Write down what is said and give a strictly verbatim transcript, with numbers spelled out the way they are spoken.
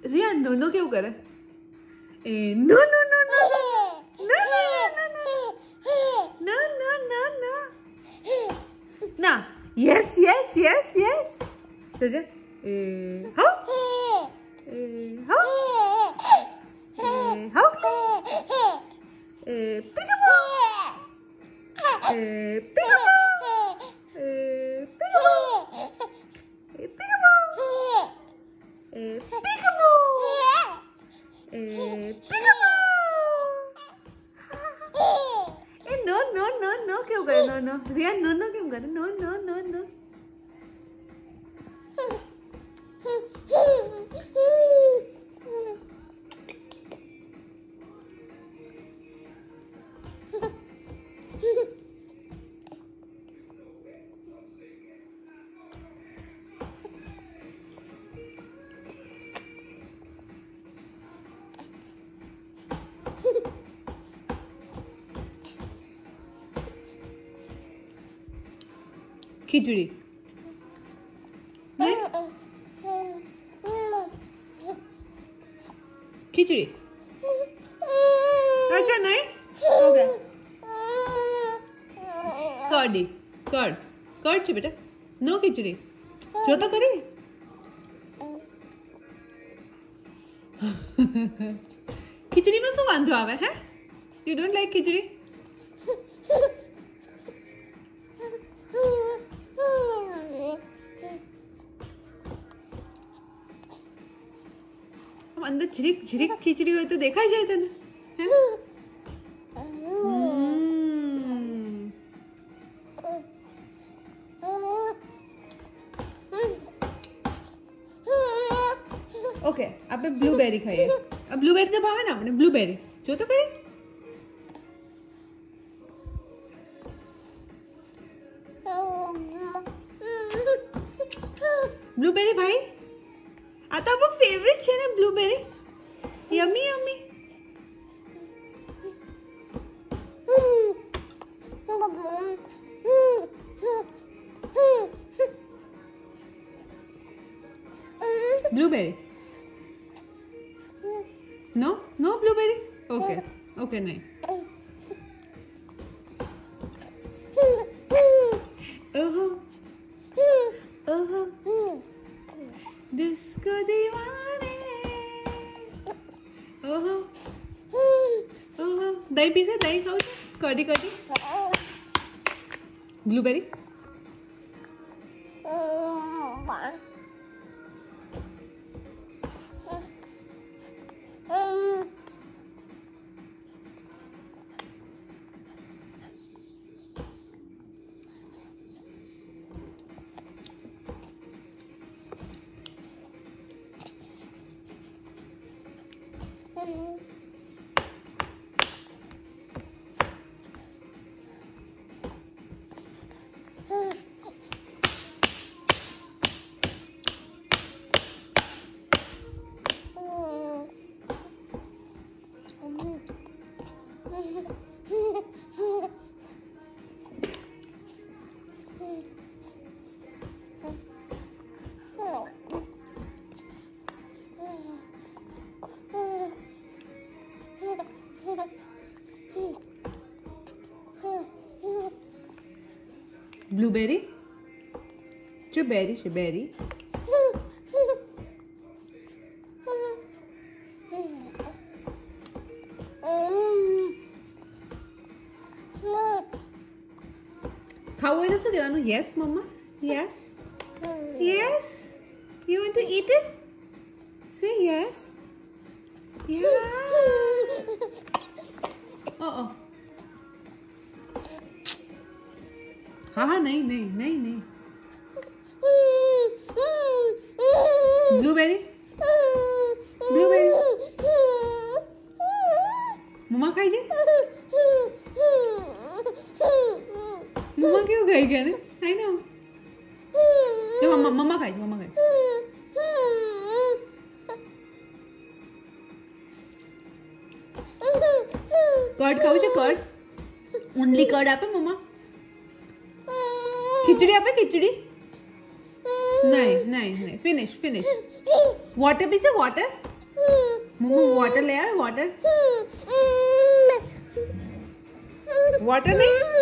रिया no no क्यों करे? ए no no no no no no no no no ना यस यस यस यस चल जा ए हो ए हो ए हो ए पिकअप ए पिकअप ए पिकअप ए पिकअप ए peekaboo ए peekaboo ए no no no no क्यों करे no no रिया no no क्यों करे no no no no खिचड़ी नहीं खिचड़ी अच्छा नहीं ओके कर्ड कर्ड कर्ड છે બેટા નો ખીચડી જો તો કરી ખીચડીમાં શું વાંધો આવે હે યુ ડોન્ટ લાઈક ખીચડી अंदर झिरिक झिरिक खिचड़ी हो तो देखा जाए तने ओके आप ब्लूबेरी खाइए अब ब्लूबेरी तो भावे ना अपने ब्लूबेरी जो तो करी ब्लूबेरी भाई आता आपको फेवरेट है ना blueberry yummy yummy blueberry no no blueberry okay okay नहीं ओहो ओहो डिस्को दीवाने ओहो ओहो दही पीसे दही खाओ कड़ी कड़ी ब्लूबेरी ब्लूबेरी जो बेरी से बेरी खाओ इधर से देवानु yes mamma yes yes you want to eat it say yes yeah oh oh हाँ हाँ नहीं नहीं नहीं नहीं ब्लूबेरी ब्लूबेरी मम्मा खाई जे मम्मा क्यों खाई क्या ने आई नो जो मम्मा मम्मा खाई मम्मा खाई कर्ड खाऊ छे कर्ड ओनली कर्ड आपे मम्मा खिचड़ी आपे खिचड़ी नहीं नहीं नहीं फिनिश फिनिश वाटर पीसे वाटर मम्मा वाटर ले आए वाटर वाटर नहीं